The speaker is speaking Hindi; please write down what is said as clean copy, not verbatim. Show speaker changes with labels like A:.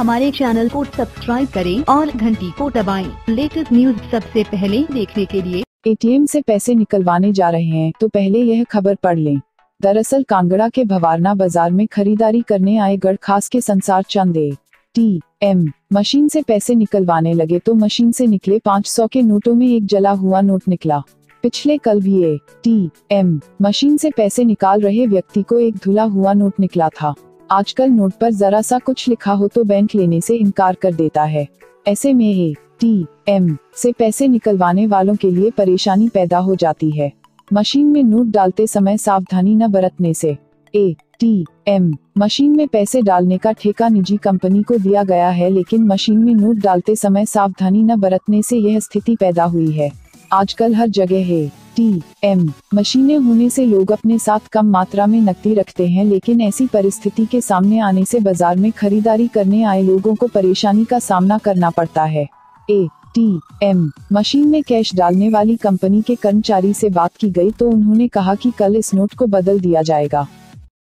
A: हमारे चैनल को सब्सक्राइब करें और घंटी को दबाएं। लेटेस्ट न्यूज सबसे पहले देखने के लिए
B: एटीएम से पैसे निकलवाने जा रहे हैं तो पहले यह खबर पढ़ लें। दरअसल कांगड़ा के भवारना बाजार में खरीदारी करने आए गढ़ खास के संसार चंद एटीएम मशीन से पैसे निकलवाने लगे तो मशीन से निकले 500 के नोटों में एक जला हुआ नोट निकला। पिछले कल भी एटीएम मशीन से पैसे निकाल रहे व्यक्ति को एक धुला हुआ नोट निकला था। आजकल नोट पर जरा सा कुछ लिखा हो तो बैंक लेने से इनकार कर देता है। ऐसे में एटीएम से पैसे निकलवाने वालों के लिए परेशानी पैदा हो जाती है। मशीन में नोट डालते समय सावधानी न बरतने से एटीएम मशीन में पैसे डालने का ठेका निजी कंपनी को दिया गया है, लेकिन मशीन में नोट डालते समय सावधानी न बरतने से यह स्थिति पैदा हुई है। आजकल हर जगह एटीएम मशीनें होने से लोग अपने साथ कम मात्रा में नकदी रखते हैं, लेकिन ऐसी परिस्थिति के सामने आने से बाजार में खरीदारी करने आए लोगों को परेशानी का सामना करना पड़ता है। एटीएम मशीन में कैश डालने वाली कंपनी के कर्मचारी से बात की गई तो उन्होंने कहा कि कल इस नोट को बदल दिया जाएगा।